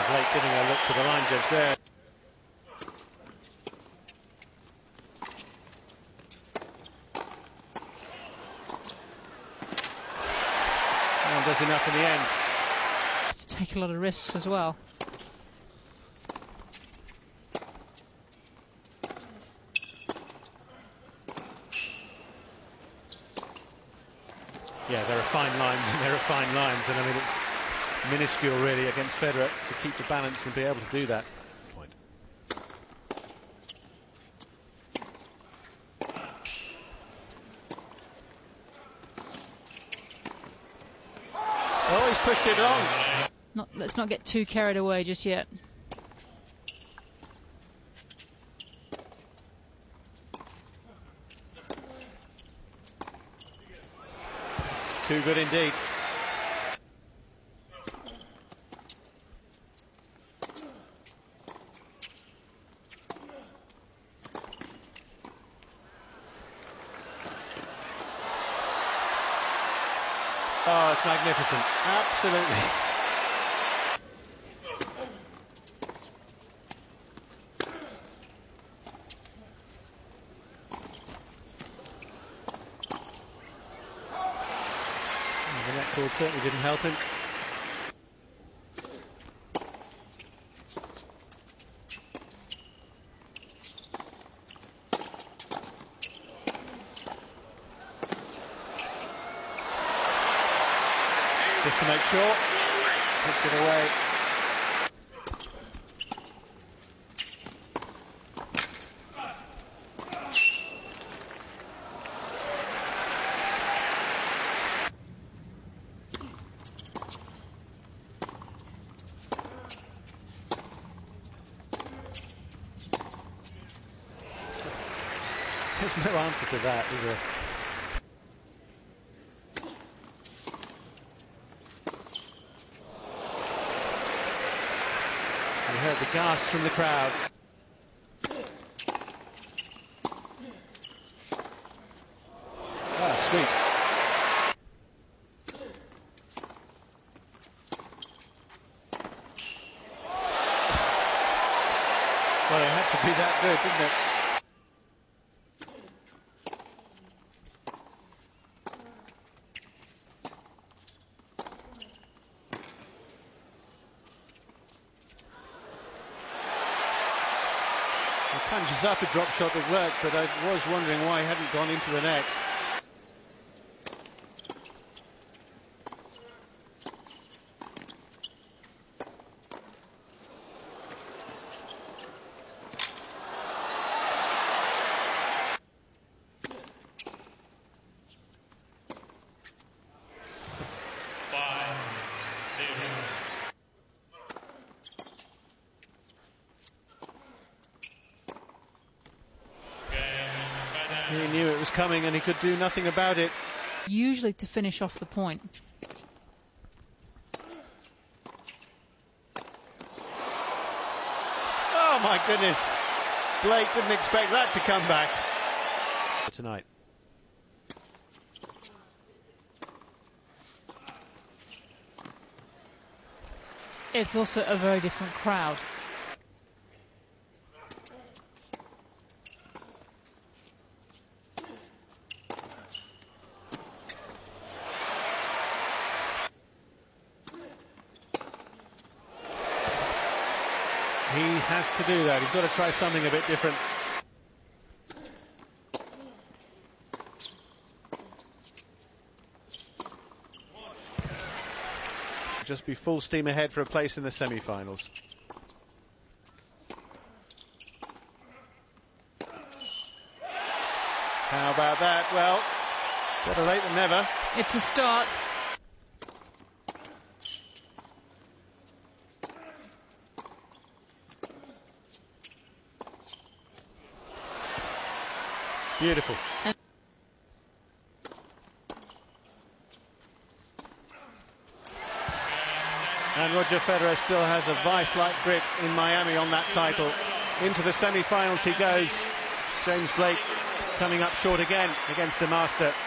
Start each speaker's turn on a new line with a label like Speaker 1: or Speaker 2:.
Speaker 1: Blake giving a look to the line judge there. And does enough in the end.
Speaker 2: To take a lot of risks as well.
Speaker 1: Yeah, there are fine lines and there are fine lines, and I mean it's minuscule really against Federer to keep the balance and be able to do that. Point. Oh, he's pushed it on.
Speaker 2: Let's not get too carried away just yet.
Speaker 1: Too good indeed. Oh, it's magnificent. Absolutely. The net cord certainly didn't help him. Just to make sure, puts it away. There's no answer to that, is there? You heard the gasp from the crowd. Ah, sweet. Well, it had to be that good, didn't it? He punches up a drop shot that worked, but I was wondering why he hadn't gone into the net. He knew it was coming and he could do nothing about it.
Speaker 2: Usually to finish off the point.
Speaker 1: Oh my goodness. Blake didn't expect that to come back. Tonight.
Speaker 2: It's also a very different crowd.
Speaker 1: He has to do that. He's got to try something a bit different. Just be full steam ahead for a place in the semi-finals. How about that? Well, better late than never.
Speaker 2: It's a start.
Speaker 1: Beautiful. And Roger Federer still has a vice-like grip in Miami on that title. Into the semi-finals he goes. James Blake coming up short again against the master.